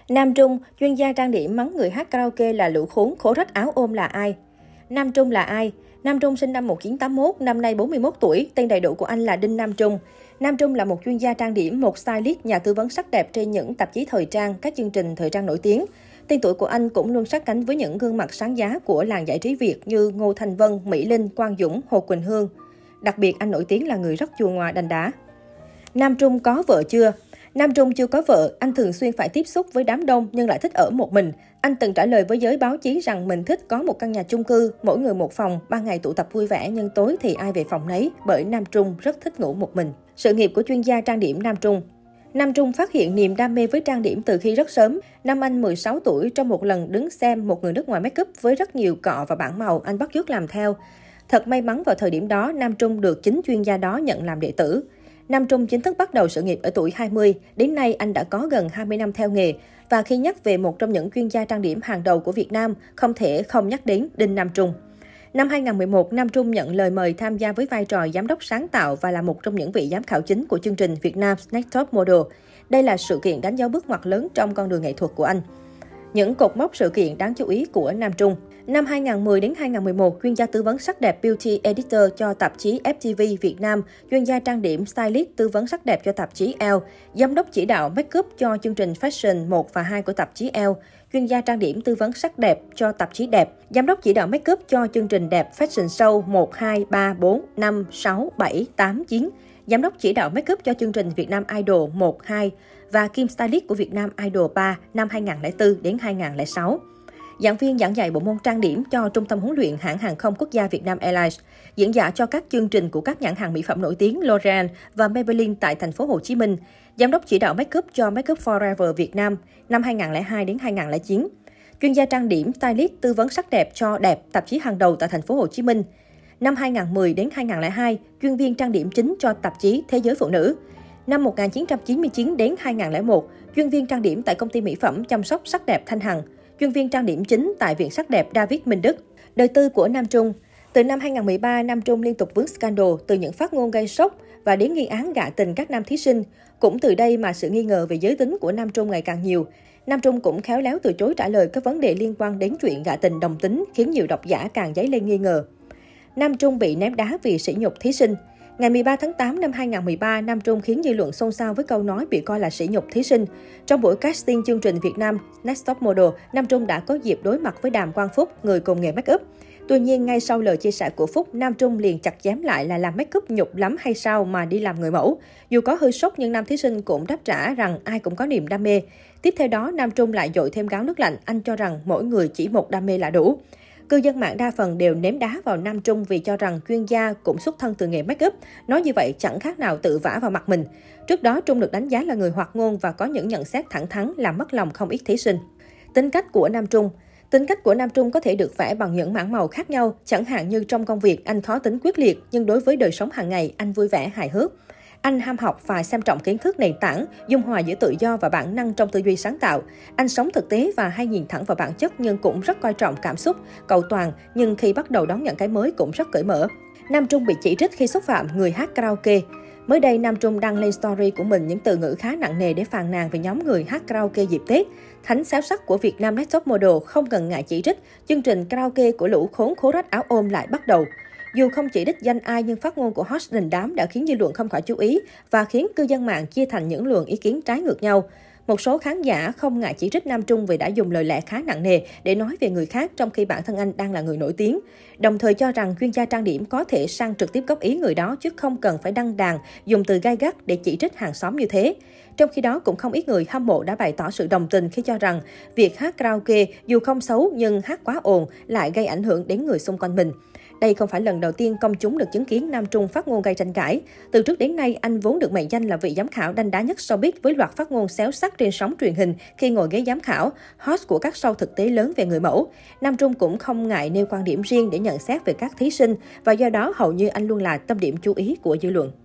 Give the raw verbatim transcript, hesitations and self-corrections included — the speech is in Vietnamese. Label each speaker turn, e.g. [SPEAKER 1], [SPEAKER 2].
[SPEAKER 1] Nam Trung, chuyên gia trang điểm mắng người hát karaoke là lũ khốn, khổ rách áo ôm là ai? Nam Trung là ai? Nam Trung sinh năm một nghìn chín trăm tám mươi mốt, năm nay bốn mươi mốt tuổi, tên đầy đủ của anh là Đinh Nam Trung. Nam Trung là một chuyên gia trang điểm, một stylist, nhà tư vấn sắc đẹp trên những tạp chí thời trang, các chương trình thời trang nổi tiếng. Tên tuổi của anh cũng luôn sát cánh với những gương mặt sáng giá của làng giải trí Việt như Ngô Thanh Vân, Mỹ Linh, Quang Dũng, Hồ Quỳnh Hương. Đặc biệt, anh nổi tiếng là người rất chua ngoa đanh đá. Nam Trung có vợ chưa? Nam Trung chưa có vợ, anh thường xuyên phải tiếp xúc với đám đông nhưng lại thích ở một mình. Anh từng trả lời với giới báo chí rằng mình thích có một căn nhà chung cư, mỗi người một phòng, ban ngày tụ tập vui vẻ nhưng tối thì ai về phòng nấy, bởi Nam Trung rất thích ngủ một mình. Sự nghiệp của chuyên gia trang điểm Nam Trung. Nam Trung phát hiện niềm đam mê với trang điểm từ khi rất sớm. Năm anh mười sáu tuổi, trong một lần đứng xem một người nước ngoài make up với rất nhiều cọ và bảng màu, anh bắt chước làm theo. Thật may mắn vào thời điểm đó, Nam Trung được chính chuyên gia đó nhận làm đệ tử. Nam Trung chính thức bắt đầu sự nghiệp ở tuổi hai mươi. Đến nay, anh đã có gần hai mươi năm theo nghề. Và khi nhắc về một trong những chuyên gia trang điểm hàng đầu của Việt Nam, không thể không nhắc đến Đinh Nam Trung. Năm hai nghìn không trăm mười một, Nam Trung nhận lời mời tham gia với vai trò giám đốc sáng tạo và là một trong những vị giám khảo chính của chương trình Việt Nam Next Top Model. Đây là sự kiện đánh dấu bước ngoặt lớn trong con đường nghệ thuật của anh. Những cột mốc sự kiện đáng chú ý của Nam Trung. Năm hai nghìn không trăm mười đến hai nghìn không trăm mười một, chuyên gia tư vấn sắc đẹp Beauty Editor cho tạp chí ép tê vê Việt Nam, chuyên gia trang điểm Stylist tư vấn sắc đẹp cho tạp chí Elle, giám đốc chỉ đạo make-up cho chương trình Fashion một và hai của tạp chí Elle, chuyên gia trang điểm tư vấn sắc đẹp cho tạp chí Đẹp, giám đốc chỉ đạo make-up cho chương trình Đẹp Fashion Show một, hai, ba, bốn, năm, sáu, bảy, tám, chín, giám đốc chỉ đạo make-up cho chương trình Việt Nam Idol một, hai và Kim Stylist của Việt Nam Idol ba năm hai nghìn không trăm lẻ bốn đến hai nghìn không trăm lẻ sáu. Giảng viên giảng dạy bộ môn trang điểm cho Trung tâm huấn luyện hãng hàng không quốc gia Việt Nam Airlines, diễn giả cho các chương trình của các nhãn hàng mỹ phẩm nổi tiếng L'Oreal và Maybelline tại thành phố Hồ Chí Minh, giám đốc chỉ đạo make-up cho Make Up Forever Việt Nam năm hai nghìn không trăm lẻ hai đến hai nghìn không trăm lẻ chín, chuyên gia trang điểm stylist tư vấn sắc đẹp cho Đẹp, tạp chí hàng đầu tại thành phố Hồ Chí Minh. Năm hai nghìn không trăm mười đến hai nghìn không trăm lẻ hai, chuyên viên trang điểm chính cho tạp chí Thế giới phụ nữ. Năm một nghìn chín trăm chín mươi chín đến hai nghìn không trăm lẻ một, chuyên viên trang điểm tại công ty mỹ phẩm chăm sóc sắc đẹp Thanh Hằng, chuyên viên trang điểm chính tại Viện Sắc đẹp David Minh Đức. Đời tư của Nam Trung. Từ năm hai nghìn không trăm mười ba, Nam Trung liên tục vướng scandal, từ những phát ngôn gây sốc và đến nghi án gạ tình các nam thí sinh. Cũng từ đây mà sự nghi ngờ về giới tính của Nam Trung ngày càng nhiều. Nam Trung cũng khéo léo từ chối trả lời các vấn đề liên quan đến chuyện gạ tình đồng tính, khiến nhiều độc giả càng dấy lên nghi ngờ. Nam Trung bị ném đá vì sỉ nhục thí sinh. Ngày mười ba tháng tám năm hai nghìn không trăm mười ba, Nam Trung khiến dư luận xôn xao với câu nói bị coi là sỉ nhục thí sinh. Trong buổi casting chương trình Việt Nam Next Top Model, Nam Trung đã có dịp đối mặt với Đàm Quang Phúc, người cùng nghề make up. Tuy nhiên, ngay sau lời chia sẻ của Phúc, Nam Trung liền chặt chém lại là làm make up nhục lắm hay sao mà đi làm người mẫu. Dù có hơi sốc nhưng nam thí sinh cũng đáp trả rằng ai cũng có niềm đam mê. Tiếp theo đó, Nam Trung lại dội thêm gáo nước lạnh, anh cho rằng mỗi người chỉ một đam mê là đủ. Cư dân mạng đa phần đều ném đá vào Nam Trung vì cho rằng chuyên gia cũng xuất thân từ nghề make up, nói như vậy chẳng khác nào tự vả vào mặt mình. Trước đó, Trung được đánh giá là người hoạt ngôn và có những nhận xét thẳng thắn làm mất lòng không ít thí sinh. Tính cách của Nam Trung. Tính cách của Nam Trung có thể được vẽ bằng những mảng màu khác nhau, chẳng hạn như trong công việc anh khó tính quyết liệt, nhưng đối với đời sống hàng ngày anh vui vẻ hài hước. Anh ham học và xem trọng kiến thức nền tảng, dung hòa giữa tự do và bản năng trong tư duy sáng tạo. Anh sống thực tế và hay nhìn thẳng vào bản chất nhưng cũng rất coi trọng cảm xúc, cầu toàn, nhưng khi bắt đầu đón nhận cái mới cũng rất cởi mở. Nam Trung bị chỉ trích khi xúc phạm người hát karaoke. Mới đây, Nam Trung đăng lên story của mình những từ ngữ khá nặng nề để phàn nàn về nhóm người hát karaoke dịp Tết. Thánh xáo sắc của Việt Nam Next Top Model không ngần ngại chỉ trích, chương trình karaoke của lũ khốn khố rách áo ôm lại bắt đầu. Dù không chỉ đích danh ai nhưng phát ngôn của host đình đám đã khiến dư luận không khỏi chú ý và khiến cư dân mạng chia thành những luồng ý kiến trái ngược nhau. Một số khán giả không ngại chỉ trích Nam Trung vì đã dùng lời lẽ khá nặng nề để nói về người khác trong khi bản thân anh đang là người nổi tiếng. Đồng thời cho rằng chuyên gia trang điểm có thể sang trực tiếp góp ý người đó chứ không cần phải đăng đàn, dùng từ gai gắt để chỉ trích hàng xóm như thế. Trong khi đó, cũng không ít người hâm mộ đã bày tỏ sự đồng tình khi cho rằng việc hát karaoke dù không xấu nhưng hát quá ồn lại gây ảnh hưởng đến người xung quanh mình. Đây không phải lần đầu tiên công chúng được chứng kiến Nam Trung phát ngôn gây tranh cãi. Từ trước đến nay, anh vốn được mệnh danh là vị giám khảo đanh đá nhất showbiz với loạt phát ngôn xéo sắc trên sóng truyền hình khi ngồi ghế giám khảo, host của các show thực tế lớn về người mẫu. Nam Trung cũng không ngại nêu quan điểm riêng để nhận xét về các thí sinh và do đó hầu như anh luôn là tâm điểm chú ý của dư luận.